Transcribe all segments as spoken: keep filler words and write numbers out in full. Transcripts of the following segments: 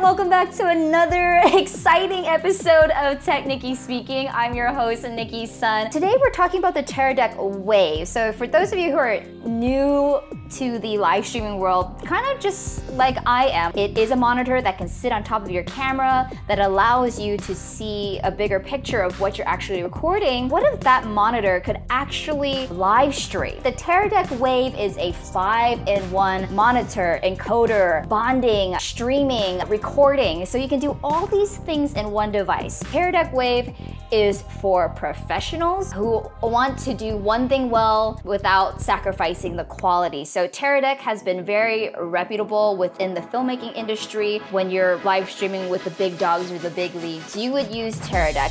welcome back to another exciting episode of TechNicki Speaking. I'm your host, Nicki Sun. Today we're talking about the Teradek Wave. So for those of you who are new to the live streaming world, kind of just like I am, it is a monitor that can sit on top of your camera that allows you to see a bigger picture of what you're actually recording. What if that monitor could actually live stream? The Teradek Wave is a five in one monitor, encoder, bonding, streaming, recording. So you can do all these things in one device. Teradek Wave is for professionals who want to do one thing well without sacrificing the quality. So Teradek has been very reputable within the filmmaking industry. When you're live streaming with the big dogs or the big leagues, you would use Teradek.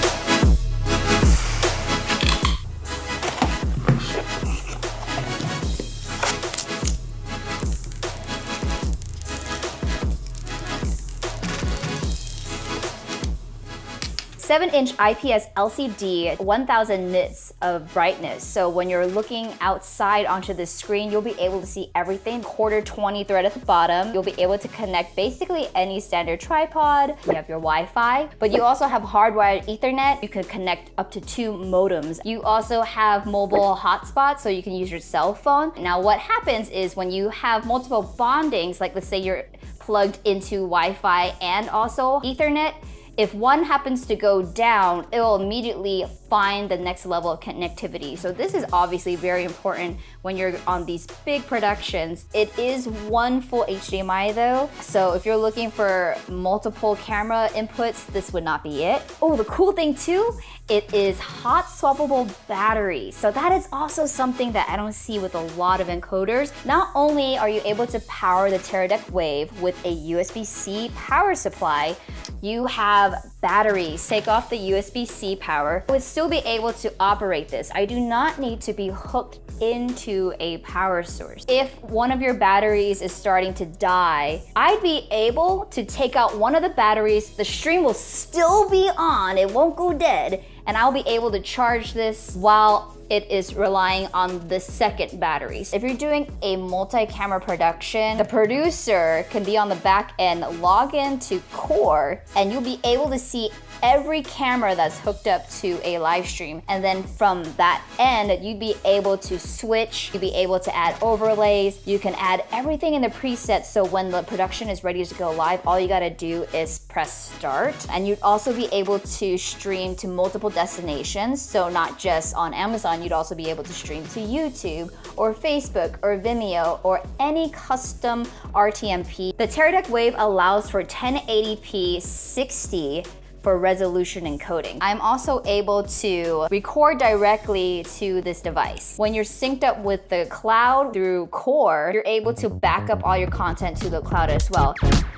seven inch I P S L C D, one thousand nits of brightness. So when you're looking outside onto the screen, you'll be able to see everything. Quarter twenty thread at the bottom. You'll be able to connect basically any standard tripod. You have your Wi-Fi, but you also have hardwired Ethernet. You could connect up to two modems. You also have mobile hotspots, so you can use your cell phone. Now what happens is when you have multiple bondings, like let's say you're plugged into Wi-Fi and also Ethernet, if one happens to go down, it will immediately find the next level of connectivity. So this is obviously very important when you're on these big productions. It is one full H D M I though. So if you're looking for multiple camera inputs, this would not be it. Oh, the cool thing too, it is hot swappable battery. So that is also something that I don't see with a lot of encoders. Not only are you able to power the Teradek Wave with a U S B C power supply, you have batteries. Take off the U S B C power. I would still be able to operate this. I do not need to be hooked into a power source. If one of your batteries is starting to die, I'd be able to take out one of the batteries. The stream will still be on. It won't go dead. And I'll be able to charge this while it is relying on the second batteries. If you're doing a multi-camera production, the producer can be on the back end, log into Core, and you'll be able to see every camera that's hooked up to a live stream. And then from that end, you'd be able to switch, you'd be able to add overlays, you can add everything in the preset, so when the production is ready to go live, all you gotta do is press start. And you'd also be able to stream to multiple destinations, so not just on Amazon, you'd also be able to stream to YouTube or Facebook or Vimeo or any custom R T M P. The Teradek Wave allows for ten eighty p sixty for resolution encoding. I'm also able to record directly to this device. When you're synced up with the cloud through Core, you're able to back up all your content to the cloud as well.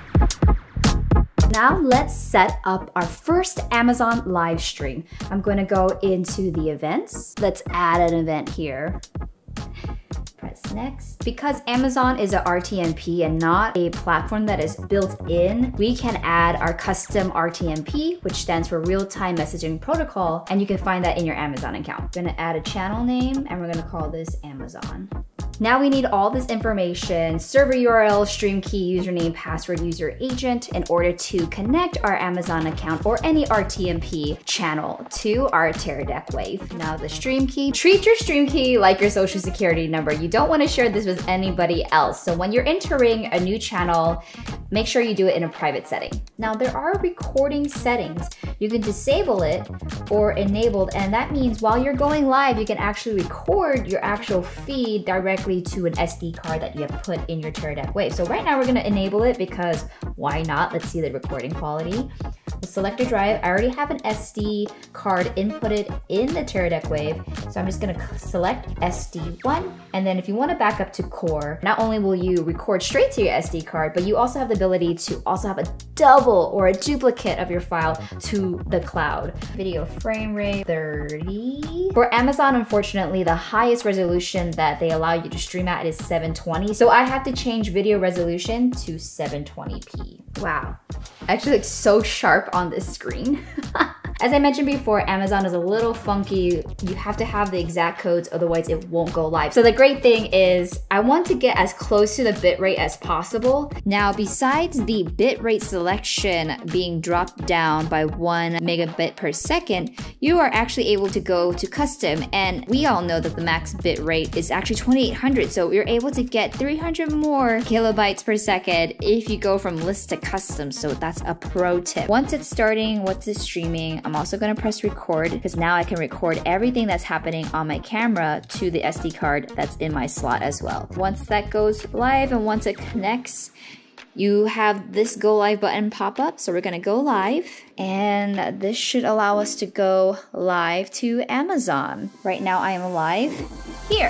Now let's set up our first Amazon live stream. I'm going to go into the events. Let's add an event here. Press next. Because Amazon is a R T M P and not a platform that is built in, we can add our custom R T M P, which stands for real-time messaging protocol, and you can find that in your Amazon account. We're gonna add a channel name and we're gonna call this Amazon. Now we need all this information: server U R L, stream key, username, password, user agent, in order to connect our Amazon account or any R T M P channel to our Teradek Wave. Now the stream key. Treat your stream key like your social security number. You don't want to share this with anybody else. So when you're entering a new channel, make sure you do it in a private setting. Now there are recording settings. You can disable it or enable, and that means while you're going live, you can actually record your actual feed directly to an S D card that you have put in your Teradek Wave. So right now we're gonna enable it because why not? Let's see the recording quality. We'll select a drive. I already have an S D card inputted in the Teradek Wave. So I'm just gonna select S D one. And then if you wanna back up to Core, not only will you record straight to your S D card, but you also have the ability to also have a double or a duplicate of your file to the cloud. Video frame rate thirty. For Amazon, unfortunately, the highest resolution that they allow you to stream at is seven twenty. So I have to change video resolution to seven twenty p. Wow, actually looks so sharp on this screen. As I mentioned before, Amazon is a little funky. You have to have the exact codes, otherwise it won't go live. So the great thing is I want to get as close to the bitrate as possible. Now, besides the bitrate selection being dropped down by one megabit per second, you are actually able to go to custom, and we all know that the max bitrate is actually twenty-eight hundred, so you're able to get three hundred more kilobytes per second if you go from list to custom. So that's a pro tip. Once it's starting, once it's streaming, I'm also gonna press record because now I can record everything that's happening on my camera to the S D card that's in my slot as well. Once that goes live and once it connects, you have this go live button pop up. So we're gonna go live, and this should allow us to go live to Amazon. Right now I am live here.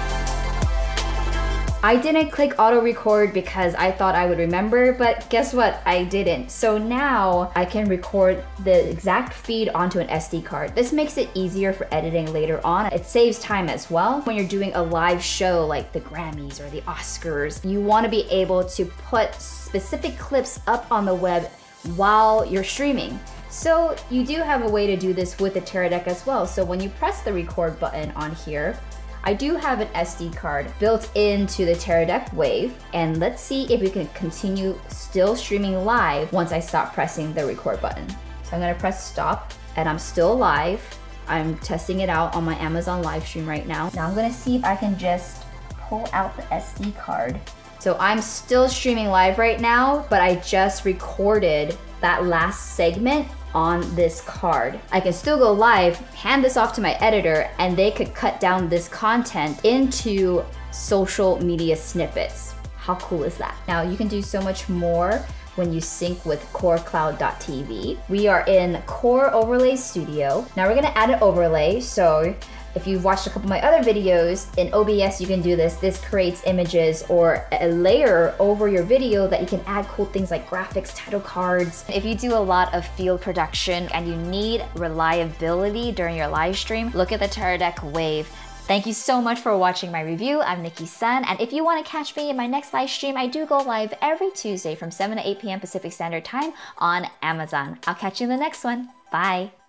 I didn't click auto record because I thought I would remember, but guess what? I didn't. So now I can record the exact feed onto an S D card. This makes it easier for editing later on. It saves time as well. When you're doing a live show like the Grammys or the Oscars, you want to be able to put specific clips up on the web while you're streaming. So you do have a way to do this with the Teradek as well. So when you press the record button on here, I do have an S D card built into the Teradek Wave, and let's see if we can continue still streaming live once I stop pressing the record button. So I'm gonna press stop, and I'm still live. I'm testing it out on my Amazon live stream right now. Now I'm gonna see if I can just pull out the S D card. So I'm still streaming live right now, but I just recorded that last segment on this card. I can still go live, hand this off to my editor, and they could cut down this content into social media snippets. How cool is that? Now you can do so much more when you sync with core cloud dot T V. We are in Core Overlay Studio. Now we're gonna add an overlay. So if you've watched a couple of my other videos, in O B S you can do this. This creates images or a layer over your video that you can add cool things like graphics, title cards. If you do a lot of field production and you need reliability during your live stream, look at the Teradek Wave. Thank you so much for watching my review. I'm Nicki Sun, and if you want to catch me in my next live stream, I do go live every Tuesday from seven to eight P M Pacific Standard Time on Amazon. I'll catch you in the next one. Bye.